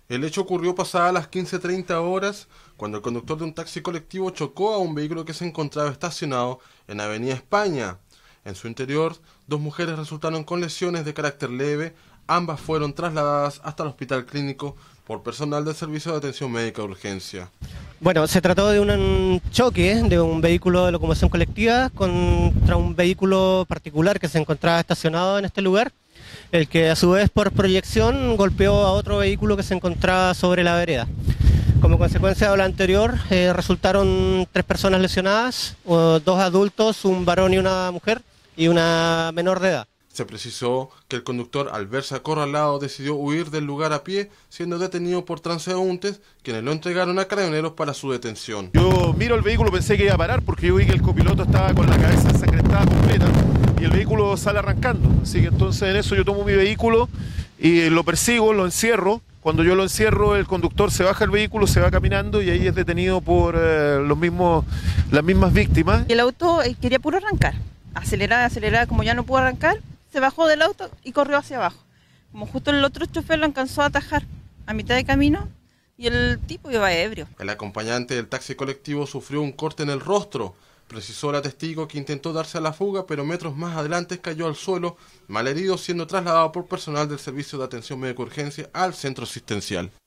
El hecho ocurrió pasadas las 15:30 horas, cuando el conductor de un taxi colectivo chocó a un vehículo que se encontraba estacionado en Avenida España. En su interior, dos mujeres resultaron con lesiones de carácter leve. Ambas fueron trasladadas hasta el hospital clínico por personal del Servicio de Atención Médica de Urgencia. Bueno, se trató de un choque de un vehículo de locomoción colectiva contra un vehículo particular que se encontraba estacionado en este lugar, el que a su vez por proyección golpeó a otro vehículo que se encontraba sobre la vereda. Como consecuencia de lo anterior, resultaron 3 personas lesionadas, 2 adultos, un varón y una mujer, y una menor de edad. Se precisó que el conductor, al verse acorralado, decidió huir del lugar a pie, siendo detenido por transeúntes, quienes lo entregaron a carabineros para su detención. Yo miro el vehículo, pensé que iba a parar porque yo vi que el copiloto estaba con la cabeza ensangrentada completa y el vehículo sale arrancando. Así que entonces en eso yo tomo mi vehículo y lo persigo, lo encierro. Cuando yo lo encierro, el conductor se baja del vehículo, se va caminando y ahí es detenido por las mismas víctimas. Y el auto quería puro arrancar, aceleraba, como ya no pudo arrancar, se bajó del auto y corrió hacia abajo. Como justo el otro chofer lo alcanzó a atajar a mitad de camino y el tipo iba ebrio. El acompañante del taxi colectivo sufrió un corte en el rostro. Precisó la testigo que intentó darse a la fuga, pero metros más adelante cayó al suelo, malherido, siendo trasladado por personal del Servicio de Atención Médica Urgencia al centro asistencial.